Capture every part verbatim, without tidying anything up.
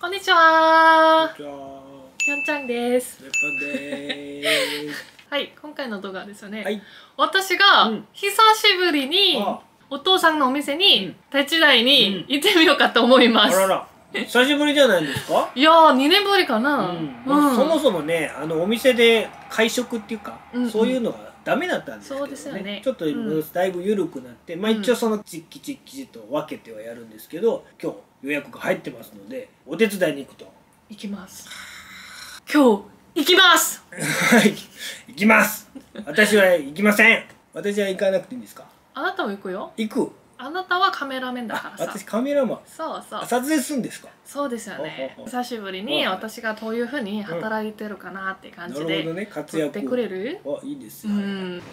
こんにちは。 こんにちは。 ひょんちゃんです。 レッパンでーす。 はい、今回の動画はですね、 はい。 私がうん久しぶりにあお父さんのお店にうん手伝いに行ってみようかと思います。 あらら。久しぶりじゃないですか。 いやー、にねんぶりかな。 うん。 うんまあそもそもね、あのお店で会食っていうか、 うんうんそういうのがダメだったんですけどね。 そうですよねちょっとうんだいぶ緩くなって、まあ一応そのチッキチッキチと分けてはやるんですけど、今日予約が入ってますので、お手伝いに行くと。 行きます。今日行きます。 はい。行きます。私は行きません。私は行かなくていいんですか。 あなたも行くよ。 行く。 あなたはカメラマンだからさ。 私カメラマン。 そうそう。 撮影するんですか。 そうですよね。 ほうほうほう久しぶりに私がどういうふうに働いてるかなって感じで。 なるほどね、活躍撮ってくれる？ あ、いいですよ。 うん。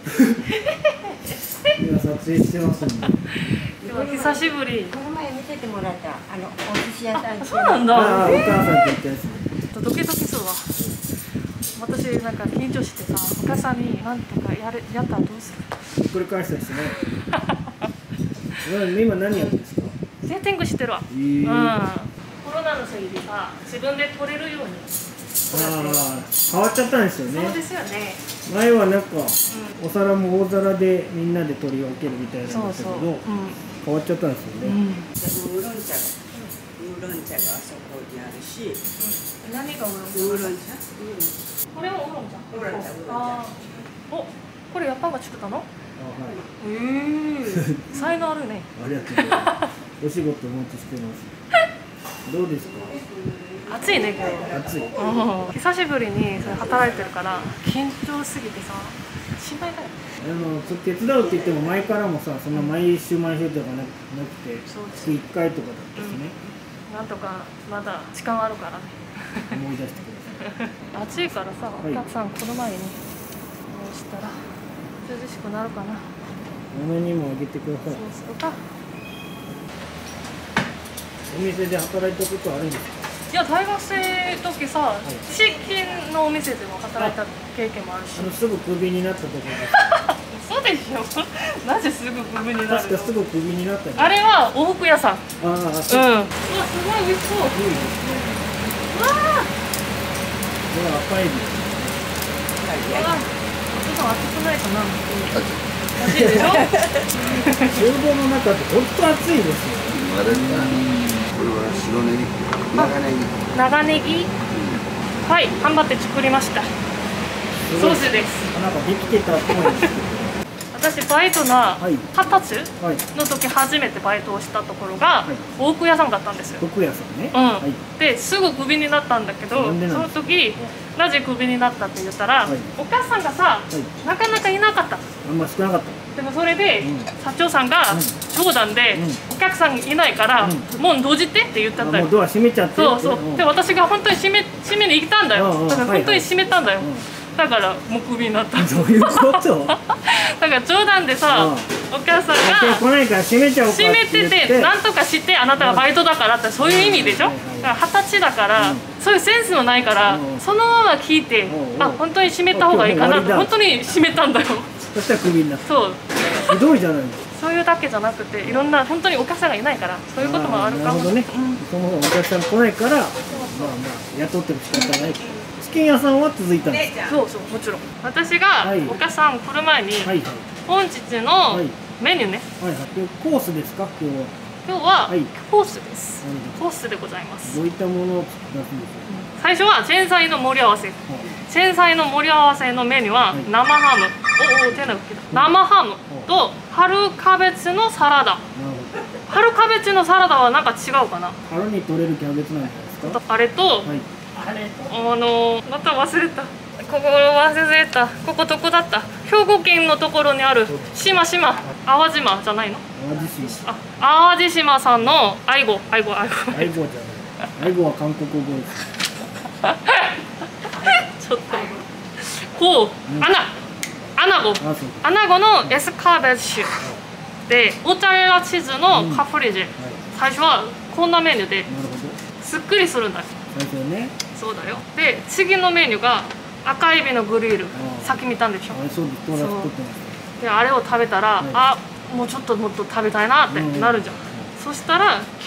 今撮影してますんで。 でも久しぶり。 この前見せてもらったあのお寿司屋さん。 そうなんだ。 ああ、お母さんって言ったやつ。 ドキドキするわ。私なんか緊張してさ、お母さんになんとかやれやったらどうする？ ひっくり返したりしてね。今何やってるんですか。 セッティングしてるわ。 えー、 うん。 あコロナのせいでさ、自分で撮れるように。 あ、変わっちゃったんですよね。 そうですよね。 前はなんか、 うお皿も大皿でみんなで取り分けるみたいなんそうそう。 だったけど、 うん。 変わっちゃったんですよね。 うん。 ウーロン茶がウーロン茶があそこにあるし、 何がウーロンウーロン茶？ これもウーロン茶。 ウーロン茶ウーロン茶。 あーお、これやっぱんが作ったの？ あ、はい。 ええ。才能あるね。 ありがとうございます。お仕事お待ちしてます。どうですか。 暑いね今日。 暑い。 うん。久しぶりにそれ働いてるから緊張すぎてさ、心配だよ。 あの手伝うって言っても前からもさ、そんな毎週毎週とかななくて、 そうです月いっかいとかだったしね、 なんとかまだ時間あるからね。 思い出してください。 暑いからさ、 いお客さん来る前にこうしたら涼しくなるかな。 物にもあげてください。 そうするか。 お店で働いたことあるんですか。 いや大学生の時さ、 いチキンのお店でも働いた経験もあるし。 あのすぐクビになったところです嘘でしょ。なぜすぐクビになるの？ 確かすぐクビになったんです。 あれは往復屋さん。 ああ、 うん。うわそう、 すごい美味しそう。 いいですね。 わあ。 これ赤エビ。 うわ。お父さん熱くないかな。熱いでしょ。 厨房の中って本当暑いですよ。 あれだ。これは白ネギ、長ネギ。 長ネギ。はい、頑張って作りました。ソースです。 なんかできてたっぽいです。 私バイトがはい二十歳はい。 の時初めてバイトをしたところがはい往復屋さんだったんですよ。 服屋さんね。 うん。 はい。 ですぐクビになったんだけど、 なんでそのなんですか。 時なぜクビになったって言ったら、 はいお母さんがさ、 はい。 なかなかいなかった。 あんま少なかった。 でもそれで、 うん社長さんがうん冗談で、 うお客さんいないから、 うんもう閉じてって言ったんだよ。 あもうドア閉めちゃって。 そうそう。 んで私が本当に閉め閉めに行ったんだよ。 うんうんだから本当に閉めたんだよ。 うんだからもうクビになった。 どういうこと？ だから冗談でさ、お客さんが来来ないから閉めちゃおうかって閉言って。 めてて、なんとかしてあなたがバイトだからってそういう意味でしょ。だから二十歳だから、 うんそういうセンスもないから、 うんそのまま聞いて、 うんあ本当に閉めた方がいいかなってうん本当に閉めたんだよ。 そしたらクビになった。 そう。 ひどいじゃないですか。 そういうだけじゃなくていろんな本当にお客さんがいないからそういうこともあるかも。 なるほどね。 うんそもそもお客さん来ないから、まあまあ雇っても仕方ない。チキン屋さんは続いたんですか。 そうそうもちろん。私がはいお客さん来る前に、 はいはい本日のはいメニューね。 はいはい。でコースですか今日は。 今日ははいコースです。 うんコースでございます。 どういったものを出すんですか。 最初は前菜の盛り合わせ。前菜の盛り合わせのメニューははい生ハム、おお手の吹きだ生ハムと春キャベツのサラダ。 なる春キャベツのサラダはなんか違うかな。 ほど。春に取れるキャベツなんじゃないですか。 あれと、 はい。 あのまた忘れた。ここ忘れた。ここどこだった？兵庫県のところにある島島淡島じゃないの？ 淡路市。 あ淡路島さんのアイゴアイゴアイゴ。 アイゴじゃない。アイゴは韓国語です。 ちょっとこうアナアナゴあ、そう。 アナゴのエスカーベッシュでモッツァレラチーズのカフリジェ、 はい。 最初はこんなメニューでなるほど。 すっくりするんだよ。 最初ね。 そうだよ。で次のメニューが赤エビのグリル。 あさっき見たんでしょ。 あれそうです。トラス取ってましであれを食べたら、 はいあもうちょっともっと食べたいなってなるじゃん、そしたら旧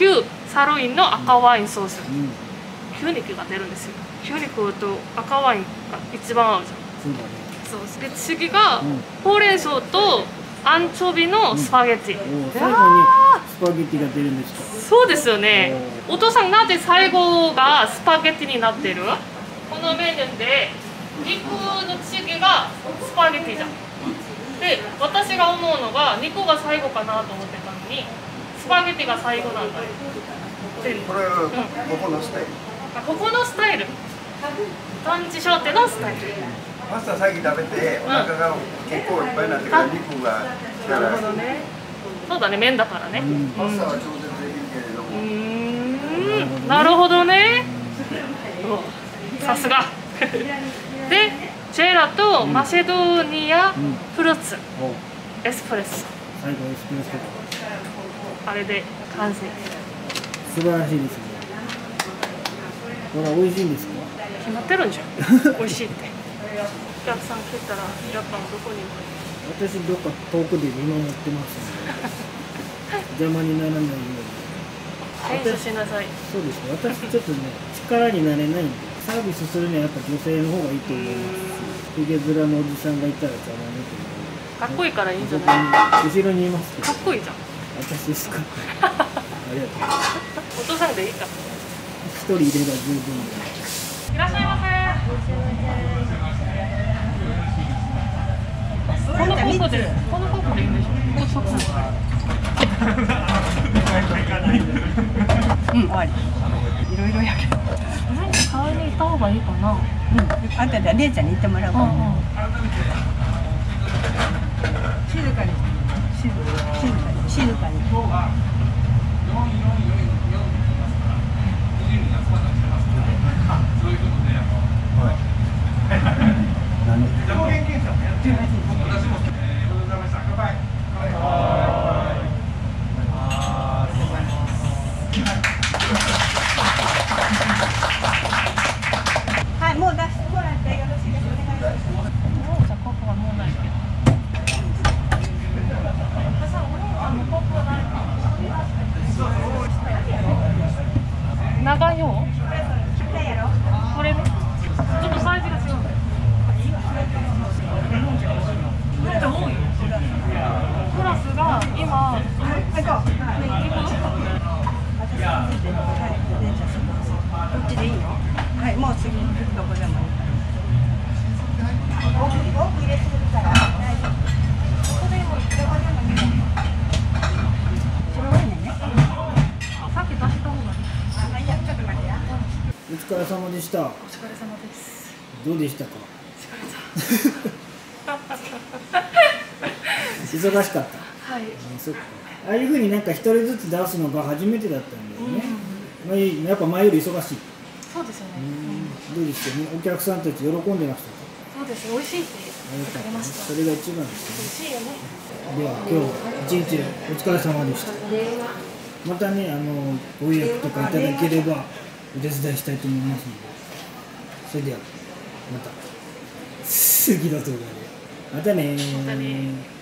サーロインの赤ワインソース、 うん、 牛肉が出るんですよ。牛肉と赤ワインが一番合うじゃん。 そうだね。 そうで次が、 うん、 ほうれん草とアンチョビのスパゲッティ、 うん、最後にスパゲッティが出るんですか。 そうですよね。お父さんなぜ最後がスパゲッティになってる？このメニューで肉の次がスパゲッティじゃん。で私が思うのが肉が最後かなと思ってたのにスパゲッティが最後なんだよ。でこれはここのスタイル。 あ、ここのスタイル、団地商店のスタイル。 パスタ先食べてお腹が結構いっぱいになってから肉が来たら。 なるほどね。そうだね、麺だからね。 パスタは調節できるけれども。 うーん、なるほどね。さすが。で、ジェラとマセドニアフルーツ、エスプレッソ。 最後エスプレッソ。 あれで完成。 素晴らしいですね。これは美味しいんですか？ 決まってるんじゃん。美味しいって。お客さん来たらジャパンどこにいる？ 私どっか遠くで見守ってますので邪魔にならないように。 練習しなさい。 そうですね。私ちょっとね力になれないんでサービスするにはやっぱ女性の方がいいと思います。ヒゲ面のおじさんがいたら邪魔だと思う。 かっこいいからいいんじゃない？ 後ろにいますけど。 かっこいいじゃん。 私ですか？ありがとう。 お父さんでいいか。 一人いれば十分です。 いらっしゃいませ。このコップで、このコップでいいんでしょ。 うん、終わり。いろいろやけど。 なんか買いに行った方がいいかな。うん。 あとで姉ちゃんに行ってもらおうか。静かに。静かに。静かに。はい、もう出してもらってよろしいですか。お願いします。 もうじゃコップはもうないけど。長いよ。これね。ちょっとサイズが違う。これで多いよ。プラスが今。 こっちでいいの？はい、もう次どこでもいい。奥奥入れてくるから。ここでもどこでもいい。白ワインね。 さっき出した方がいい。 あ、いや、ちょっと待ってや。 お疲れ様でした。 お疲れ様です。 どうでしたか？ 疲れた。 忙しかった。 はい。 そっか。ああいう風になんか一人ずつ出すのが初めてだったんだよね。まあ、やっぱ前より忙しい。 そうですよね。 どうですかね。お客さんたち喜んでましたか？ そうです。美味しいって言ってくれました。 それが一番です美味しいよね。 ね。では今日一日お疲れ様でした。またね、あのご予約とかいただければお手伝いしたいと思いますので、それではまた次の動画でまたねー。 またねー。